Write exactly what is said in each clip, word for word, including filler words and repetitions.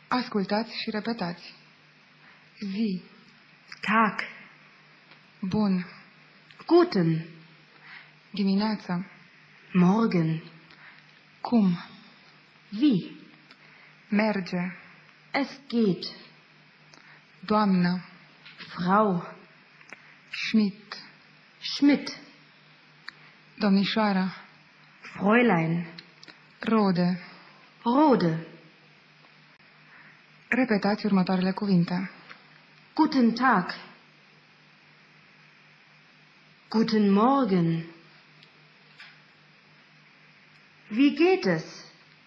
Ascultați și repetați. Zi. Tag. Bun. Guten. Dimineața. Morgen. Cum? Wie? Merge. Es geht. Doamnă. Frau. Schmidt. Schmidt. Domnișoara. Fräulein. Rode. Rode. Repetați următoarele cuvinte. Guten Tag. Guten Morgen. Wie geht es?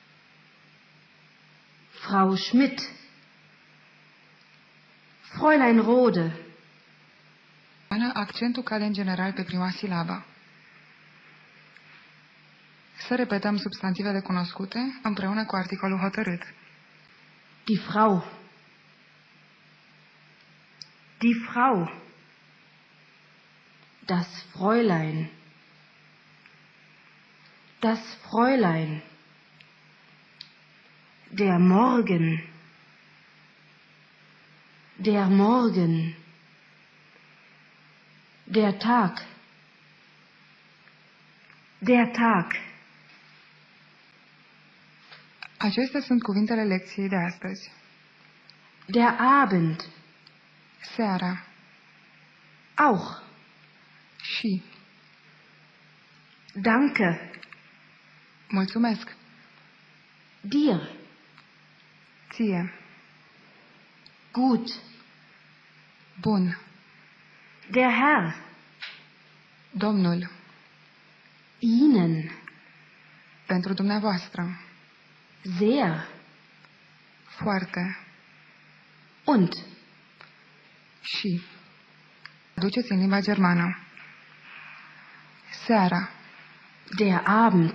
Frau Schmidt. Fräulein Rode. Accentul cade în general pe prima silabă. Să repetăm substantivele cunoscute împreună cu articolul hotărât. Die Frau. Die Frau. Das Fräulein. Das Fräulein. Der Morgen. Der Morgen. Der Tag. Der Tag. Acestea sunt cuvintele lecției de astăzi. Der Abend. Seara. Auch. Și. Danke. Mulțumesc. Dir. Ție. Gut. Bun. Der Herr. Domnul. Ihnen. Pentru dumneavoastră. Sehr. Foarte. Und. Și. Duceți în limba germană. Seara. Der Abend.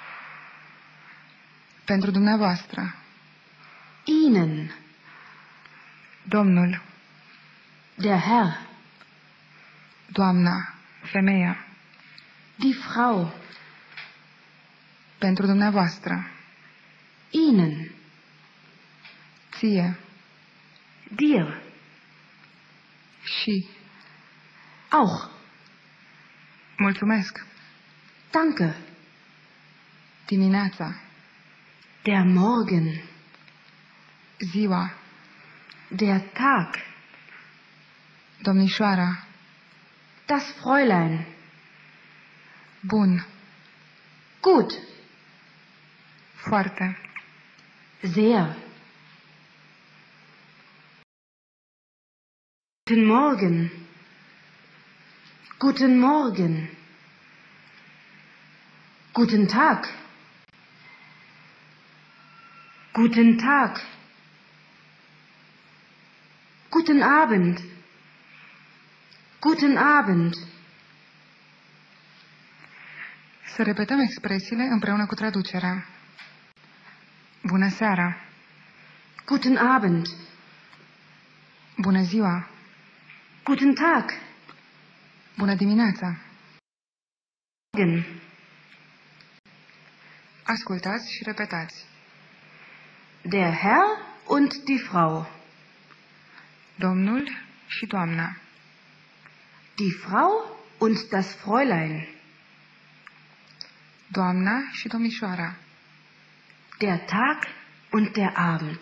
Pentru dumneavoastră. Ihnen. Domnul. Der Herr. Doamna. Femeia. Die Frau. Pentru dumneavoastră. Ihnen. Ție. Dir. Și. Auch. Mulțumesc. Danke. Dimineața. Der Morgen. Ziua. Der Tag. Domnișoara. Das Fräulein. Bun. Gut. Foarte. Sehr. Guten Morgen. Guten Morgen. Guten Tag. Guten Tag. Guten Abend. Guten Abend. Să repetăm expresiile împreună cu traducerea. Bună seara. Guten Abend. Bună ziua. Guten Tag. Bună dimineața. Morgen. Ascultați și repetați. Der Herr und die Frau. Domnul și doamna. Die Frau und das Fräulein. Doamna și domnișoara. Der Tag und der Abend.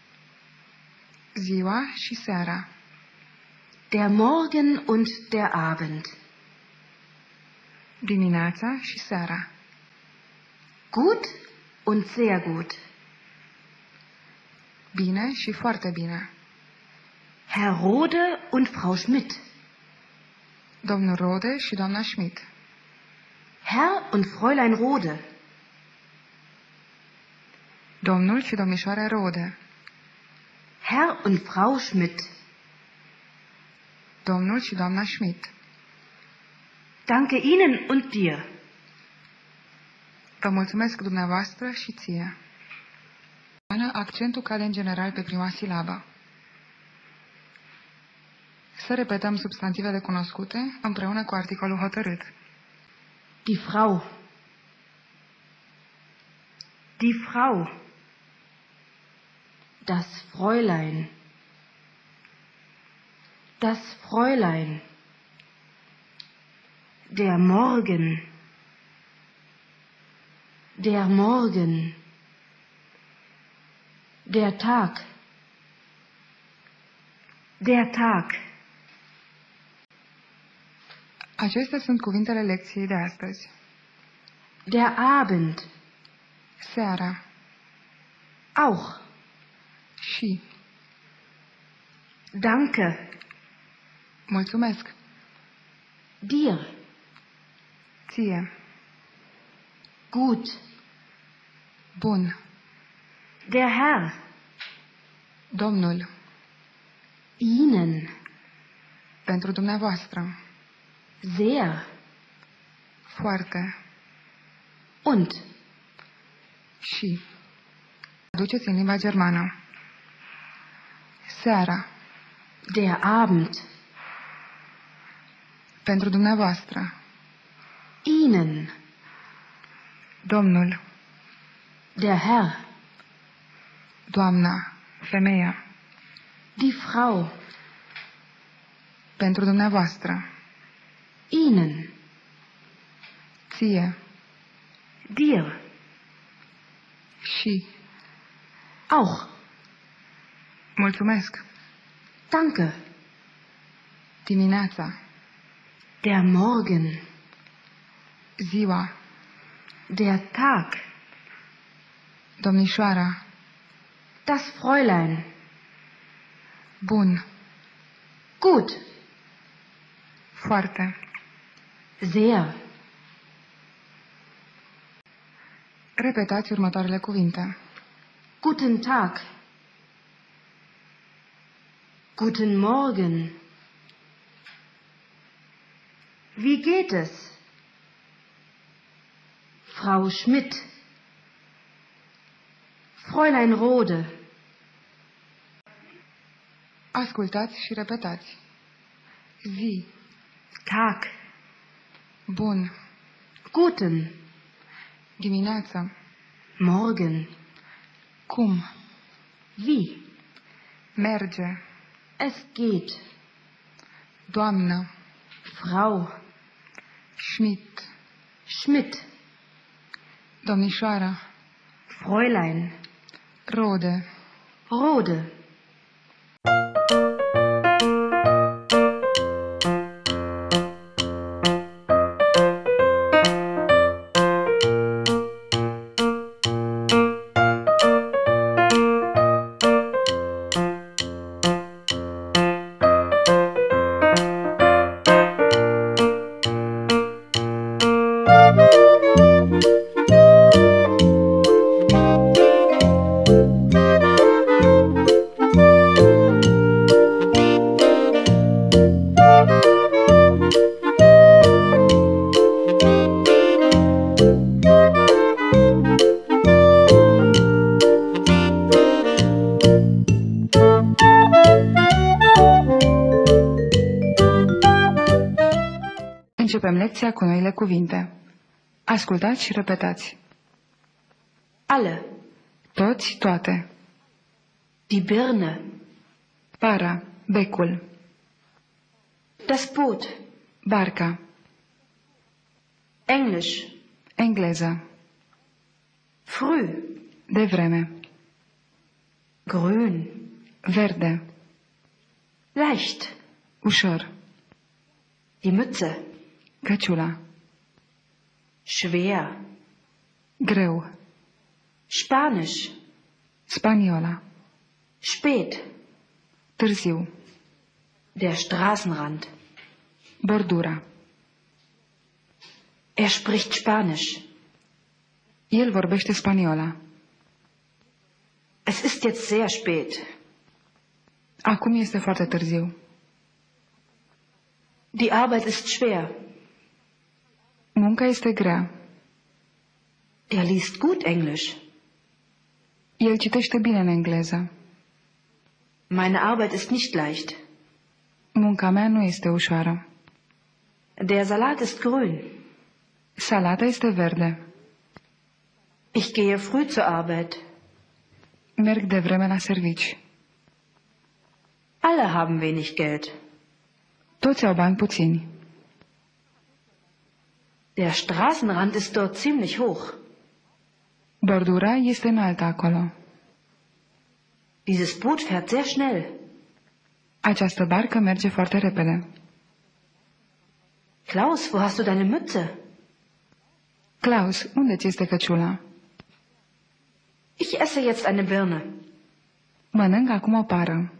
Ziua și seara. Der Morgen und der Abend. Dimineața și seara. Gut und sehr gut. Bine și foarte bine. Herr Rode und Frau Schmidt. Domnul Rode și doamna Schmidt. Herr und Fräulein Rode. Domnul și domnișoara Rode. Herr und Frau Schmidt. Domnul și doamna Schmidt. Danke Ihnen und dir. Vă mulțumesc dumneavoastră și ție. Accentul cade în general pe prima silabă. Să repetăm substantivele cunoscute împreună cu articolul hotărât. Die Frau. Die Frau. Das Fräulein. Das Fräulein. Der Morgen. Der Morgen. Der Tag. Der Tag. Acestea sunt cuvintele lecției de astăzi. Der Abend. Seara. Auch. Și. Danke. Mulțumesc. Dir. Ție. Gut. Bun. Der Herr. Domnul. Ihnen. Pentru dumneavoastră. Sehr. Foarte. Und. Și. Duceți în limba germană. Seara. Der Abend. Pentru dumneavoastră. Ihnen. Domnul. Der Herr. Doamna. Femeia. Die Frau. Pentru dumneavoastră. Ihnen. Ție. Dir. Și. Auch. Mulțumesc. Danke. Dimineața. Der Morgen. Ziua. Der Tag. Domnișoara. Das Fräulein. Bun. Gut. Foarte. Sehr. Repetați următoarele cuvinte. Guten Tag. Guten Morgen. Wie geht es? Frau Schmidt. Fräulein Rode. Ascultați și repetați. Zi. Tag. Bun. Guten. Dimineața. Morgen. Cum. Wie? Merge. Es geht. Doamnă. Frau. Schmidt. Schmidt. Domnișoara. Fräulein. Rode. Rode. Începem lecția cu noile cuvinte. Ascultați și repetați. Alle. Toți, toate. Die Birne. Para, becul. Das Boot. Barca. Englisch. Engleză. Früh. Devreme. Grün. Verde. Leicht. Ușor. Die Mütze. Căciula. Schwer. Greu. Spanisch. Spaniola. Spät. Târziu. Der Straßenrand. Bordura. Er spricht Spanisch. El vorbește spaniola. Es ist jetzt sehr spät. Acum este foarte târziu. Die Arbeit ist schwer. Munca este grea. Er liest gut Englisch. El citește bine în engleză. Meine Arbeit ist nicht leicht. Munca mea nu este ușoară. Der Salat ist grün. Salata este verde. Ich gehe früh zur Arbeit. merg de vreme la servici. Alle haben wenig Geld. Toți au bani puțini. Der Straßenrand ist dort ziemlich hoch. Bordura este înaltă acolo. Dieses Boot fährt sehr schnell. Această barcă merge foarte repede. Klaus, wo hast du deine Mütze? Klaus, unde ți este căciula? Ich esse jetzt eine Birne. Mănânc acum o pară.